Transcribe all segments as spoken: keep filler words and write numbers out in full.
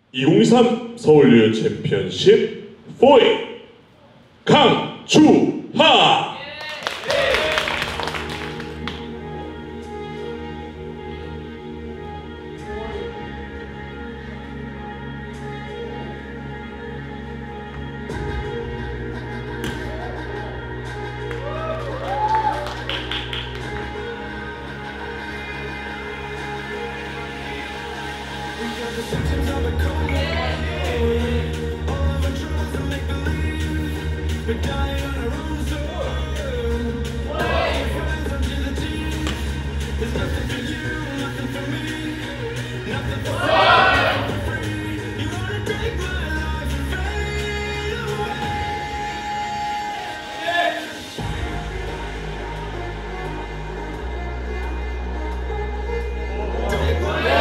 이천이십삼 서울유 챔피언십 사 강주하. We're dying on our own soul. Friends until the teeth. There's nothing for you, nothing for me, nothing for free. You wanna take my life and fade away. Take my life.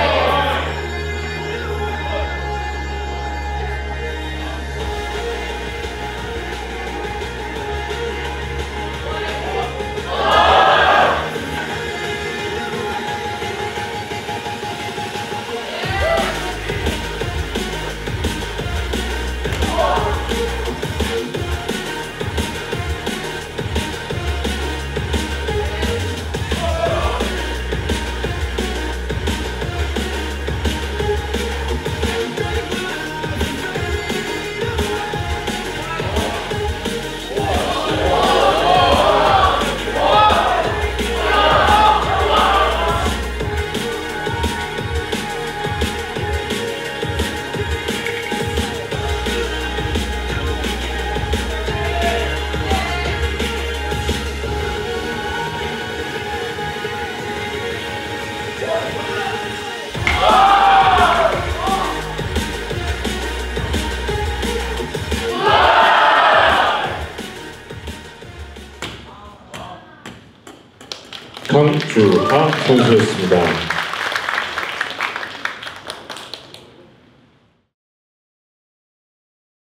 강주하 선수였습니다.